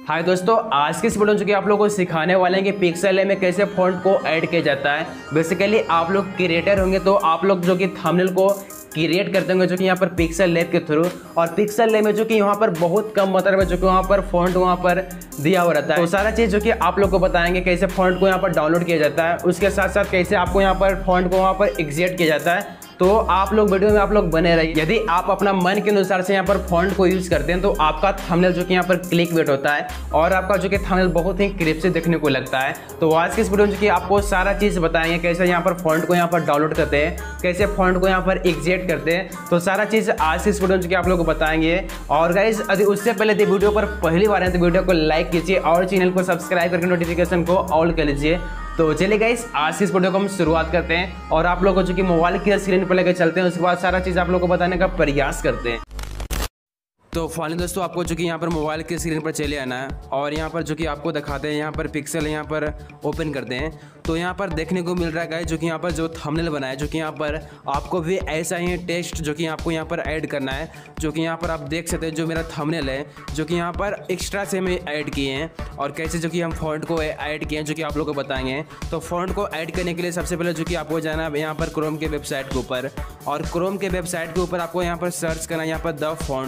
हाय दोस्तों, आज के इस वीडियो में जो कि आप लोगों को सिखाने वाले हैं कि पिक्सेल लैब में कैसे फॉन्ट को ऐड किया जाता है। बेसिकली आप लोग क्रिएटर होंगे तो आप लोग जो कि थंबनेल को क्रिएट करते होंगे जो कि यहाँ पर पिक्सेल लैब के थ्रू, और पिक्सेल लैब में जो कि यहाँ पर बहुत कम मात्रा में जो कि वहाँ पर फॉन्ट वहाँ पर दिया हुआ रहता है। तो सारा चीज़ जो कि आप लोग को बताएंगे कैसे फॉन्ट को यहाँ पर डाउनलोड किया जाता है, उसके साथ साथ कैसे आपको यहाँ पर फॉन्ट को वहाँ पर एग्जीक्यूट किया जाता है। तो आप लोग वीडियो में आप लोग बने रहिए। यदि आप अपना मन के अनुसार से यहाँ पर फॉन्ट को यूज करते हैं तो आपका थंबनेल जो कि यहाँ पर क्लिक वेट होता है और आपका जो कि थंबनेल बहुत ही क्लिप से देखने को लगता है। तो आज के इस वीडियो में जो कि आपको सारा चीज़ बताएंगे कैसे यहाँ पर फॉन्ट को यहाँ पर डाउनलोड करते हैं, कैसे फॉन्ट को यहाँ पर एग्जीक्यूट करते हैं। तो सारा चीज़ आज के इस वीडियो में जो कि आप लोग को बताएंगे। और गाइस यदि उससे पहले यदि वीडियो पर पहली बार है तो वीडियो को लाइक कीजिए और चैनल को सब्सक्राइब करके नोटिफिकेशन को ऑल कर लीजिए। तो चलिए गाइस आज इस वीडियो को हम शुरुआत करते हैं और आप लोगों को जो कि मोबाइल की स्क्रीन पर लेकर चलते हैं, उसके बाद सारा चीज़ आप लोगों को बताने का प्रयास करते हैं। तो फाइनली दोस्तों आपको जो कि यहाँ पर मोबाइल की स्क्रीन पर चले आना है और यहाँ पर जो कि आपको दिखाते हैं यहाँ पर पिक्सेल यहाँ पर ओपन करते हैं। तो यहाँ पर देखने को मिल रहा है गाइस जो कि यहाँ पर जो थंबनेल बना है, जो कि यहाँ पर आपको भी ऐसा ही टेक्स्ट जो कि आपको यहाँ पर ऐड करना है। जो कि यहाँ पर आप देख सकते हैं जो मेरा थंबनेल है जो कि यहाँ पर एक्स्ट्रा से में ऐड किए हैं और कैसे जो कि हम फॉन्ट को ऐड किए हैं जो कि आप लोगों को बताएंगे। तो फॉन्ट को ऐड करने के लिए सबसे पहले जो कि आपको जाना है यहाँ पर क्रोम के वेबसाइट के ऊपर, और क्रोम के वेबसाइट के ऊपर आपको यहाँ पर सर्च करना है यहाँ पर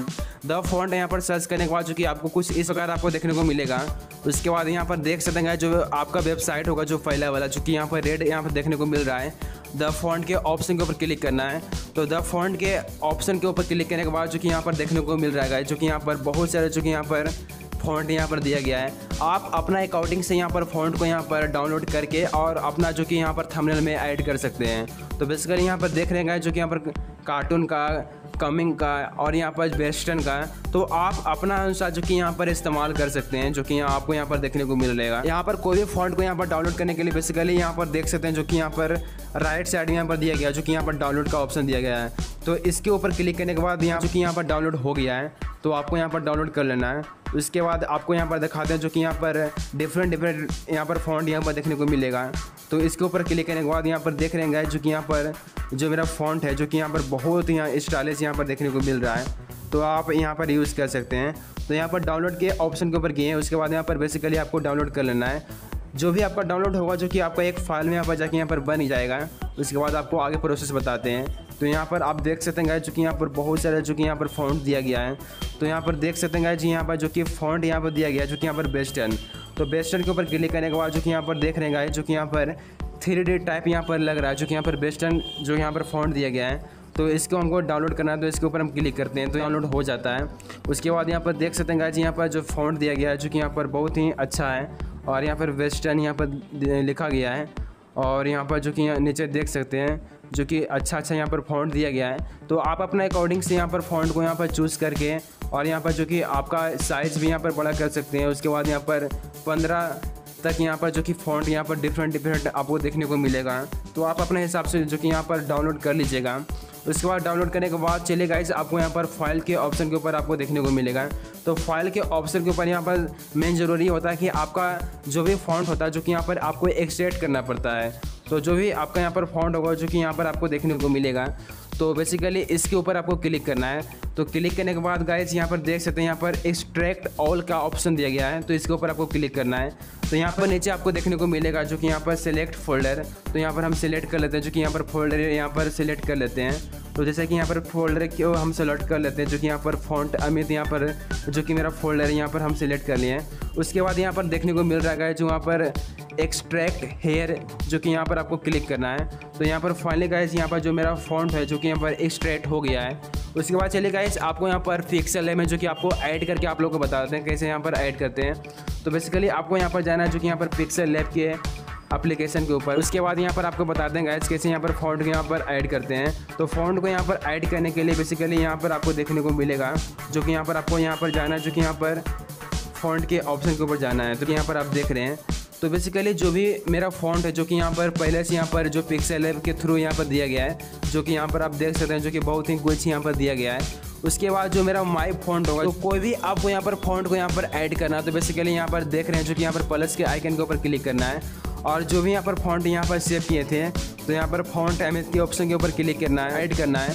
द फॉन्ट यहाँ पर सर्च करने के बाद जो कि आपको कुछ इस प्रकार आपको देखने को मिलेगा। उसके बाद यहाँ पर देख सकते हैं जो आपका वेबसाइट होगा जो फैला वाला जो कि यहाँ पर रेड यहाँ पर देखने को मिल रहा है, द फॉन्ट के ऑप्शन के ऊपर क्लिक करना है। तो द फॉन्ट के ऑप्शन के ऊपर क्लिक करने के बाद जो कि यहाँ पर देखने को मिल रहा है जो कि यहाँ पर बहुत सारे जो कि यहाँ पर फॉन्ट यहाँ पर दिया गया है। आप अपना अकाउंटिंग से यहाँ पर फॉन्ट को यहाँ पर डाउनलोड करके और अपना जो कि यहाँ पर थंबनेल में ऐड कर सकते हैं। तो बेसिकली यहाँ पर देख रहे हैं जो कि यहाँ पर कार्टून का, कमिंग का और यहाँ पर वेस्टर्न का, तो आप अपना अनुसार जो कि यहाँ पर इस्तेमाल कर सकते हैं जो कि यहाँ आपको यहाँ पर देखने को मिल रहेगा। यहाँ पर कोई भी फॉन्ट को यहाँ पर डाउनलोड करने के लिए बेसिकली यहाँ पर देख सकते हैं जो कि यहाँ पर राइट साइड में यहाँ पर दिया गया जो कि यहाँ पर डाउनलोड का ऑप्शन दिया गया है। तो इसके ऊपर क्लिक करने के बाद यहाँ जो कि यहाँ पर डाउनलोड हो गया है तो आपको यहाँ पर डाउनलोड कर लेना है। उसके बाद आपको यहाँ पर दिखाते हैं जो कि यहाँ पर डिफरेंट यहाँ पर फॉन्ट यहाँ पर देखने को मिलेगा। तो इसके ऊपर क्लिक करने के बाद यहाँ पर देख रहे हैं जो कि यहाँ पर जो मेरा फॉन्ट है जो कि यहाँ पर बहुत ही यहाँ स्टाइलिश यहाँ पर देखने को मिल रहा है, तो आप यहाँ पर यूज़ कर सकते हैं। तो यहाँ पर डाउनलोड के ऑप्शन के ऊपर गए हैं, उसके बाद यहाँ पर बेसिकली आपको डाउनलोड कर लेना है। जो भी आपका डाउनलोड होगा जो कि आपका एक फाइल में यहाँ पर जाके यहाँ पर बन ही जाएगा। उसके बाद आपको आगे प्रोसेस बताते हैं। तो यहाँ पर आप देख सकते हैं जो कि यहाँ पर बहुत सारे जो कि यहाँ पर फॉन्ट दिया गया है। तो यहाँ पर देख सकते हैं जी यहाँ पर जो कि फॉन्ट यहाँ पर दिया गया है जो कि यहाँ पर वेस्टर्न। तो वेस्टर्न के ऊपर क्लिक करने के बाद जो कि यहाँ पर देख रहे हैं जो कि यहाँ पर 3D टाइप यहाँ पर लग रहा है जो कि यहाँ पर वेस्टर्न जो यहाँ पर फॉन्ट दिया गया है। तो इसको हमको डाउनलोड करना है तो इसके ऊपर हम क्लिक करते हैं तो डाउनलोड हो जाता है। उसके बाद यहाँ पर देख सकते हैं यहाँ पर जो फॉन्ट दिया गया है जो कि यहाँ पर बहुत ही अच्छा है और यहाँ पर वेस्टर्न यहाँ पर लिखा गया है। और यहाँ पर जो कि नीचे देख सकते हैं जो कि अच्छा यहाँ पर फॉन्ट दिया गया है। तो आप अपने अकॉर्डिंग से यहाँ पर फॉन्ट को यहाँ पर चूज़ करके और यहाँ पर जो कि आपका साइज़ भी यहाँ पर बड़ा कर सकते हैं। उसके बाद यहाँ पर 15 तक यहाँ पर जो कि फॉन्ट यहाँ पर डिफरेंट आपको देखने को मिलेगा। तो आप अपने हिसाब से जो कि यहाँ पर डाउनलोड कर लीजिएगा। उसके बाद डाउनलोड करने के बाद चलिए गाइस आपको यहाँ पर फाइल के ऑप्शन के ऊपर आपको देखने को मिलेगा। तो फाइल के ऑप्शन के ऊपर यहाँ पर मेन ज़रूरी होता है कि आपका जो भी फॉन्ट होता है जो कि यहाँ पर आपको एक्सट्रैक्ट करना पड़ता है। तो जो भी आपका यहाँ पर फॉन्ट होगा जो कि यहाँ पर आपको देखने को मिलेगा, तो बेसिकली इसके ऊपर आपको क्लिक करना है। तो क्लिक करने के बाद गाइस यहाँ पर देख सकते हैं यहाँ पर एक्सट्रैक्ट ऑल का ऑप्शन दिया गया है, तो इसके ऊपर आपको क्लिक करना है। तो यहाँ पर नीचे आपको देखने को मिलेगा जो कि यहाँ पर सिलेक्ट फोल्डर। तो यहाँ पर हम सिलेक्ट कर लेते हैं जो कि यहाँ पर फोल्डर यहाँ पर सिलेक्ट कर लेते हैं। तो जैसे कि यहाँ पर फोल्डर को हम सेलेक्ट कर लेते हैं जो कि यहाँ पर फॉन्ट अमित यहाँ पर जो कि मेरा फोल्डर है यहाँ पर हम सिलेक्ट कर लिए हैं। उसके बाद यहाँ पर देखने को मिल रहा है जो वहाँ पर एक्सट्रैक्ट हेयर जो कि यहाँ पर आपको क्लिक करना है। तो यहाँ पर फाइनली गाइस यहाँ पर जो मेरा फॉन्ट है जो कि यहाँ पर एक्सट्रैक्ट हो गया है। उसके बाद चलिए गाइस आपको यहाँ पर पिक्सेल लैब में जो कि आपको ऐड करके आप लोगों को बता देते हैं कैसे यहाँ पर ऐड करते हैं। तो बेसिकली आपको यहाँ पर जाना है जो कि यहाँ पर पिक्सेल लैब के एप्लीकेशन के ऊपर। उसके बाद यहाँ पर आपको बता दें गाइस कैसे यहाँ पर फॉन्ट को यहाँ पर ऐड करते हैं। तो फॉन्ट को यहाँ पर ऐड करने के लिए बेसिकली यहाँ पर आपको देखने को मिलेगा जो कि यहाँ पर आपको यहाँ पर जाना है जो कि यहाँ पर फॉन्ट के ऑप्शन के ऊपर जाना है। तो यहाँ पर आप देख रहे हैं तो बेसिकली जो भी मेरा फॉन्ट है जो कि यहाँ पर पहले से यहाँ पर जो पिक्सेल लैब के थ्रू यहाँ पर दिया गया है जो कि यहाँ पर आप देख सकते हैं जो कि बहुत ही कुछ यहाँ पर दिया गया है। उसके बाद जो मेरा माई फॉन्ट होगा तो कोई भी आपको यहाँ पर फॉन्ट को यहाँ पर ऐड करना है। तो बेसिकली यहाँ पर देख रहे हैं जो कि यहाँ पर प्लस के आइकन के ऊपर क्लिक करना है और जो भी यहाँ पर फॉन्ट यहाँ पर सेव किए थे तो यहाँ पर फॉन्ट इमेज के ऑप्शन के ऊपर क्लिक करना है, ऐड करना है।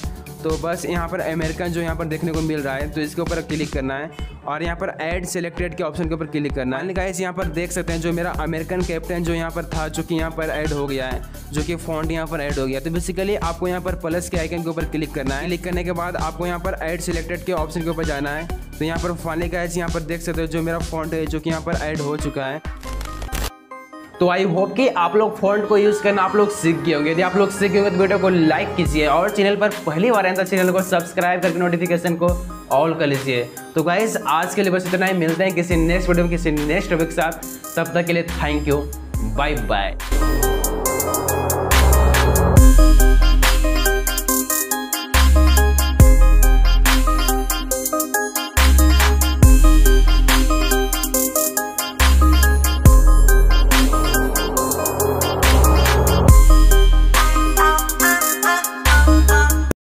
तो बस यहाँ पर अमेरिकन जो यहाँ पर देखने को मिल रहा है, तो इसके ऊपर क्लिक करना है और यहाँ पर ऐड सिलेक्टेड के ऑप्शन के ऊपर क्लिक करना है। गाइस यहाँ पर देख सकते हैं जो मेरा अमेरिकन कैप्टन जो यहाँ पर था, जो कि यहाँ पर ऐड हो गया है, जो कि फॉन्ट यहाँ पर ऐड हो गया। तो बेसिकली आपको यहाँ पर प्लस के आइकन के ऊपर क्लिक करना है। क्लिक करने के बाद आपको यहाँ पर ऐड सिलेक्टेड के ऑप्शन के ऊपर जाना है। तो यहाँ पर फाइनली गाइस यहाँ पर देख सकते हो जो मेरा फॉन्ट है, जो कि यहाँ पर ऐड हो चुका है। तो आई होप कि आप लोग फॉन्ट को यूज़ करना आप लोग सीख गए होंगे। यदि आप लोग सीख गए होंगे तो वीडियो को लाइक कीजिए और चैनल पर पहली बार आए तो चैनल को सब्सक्राइब करके नोटिफिकेशन को ऑल कर लीजिए। तो गाइस आज के लिए बस इतना ही, मिलते हैं किसी नेक्स्ट वीडियो में किसी नेक्स्ट टॉपिक के साथ। तब तक के लिए थैंक यू, बाय बाय।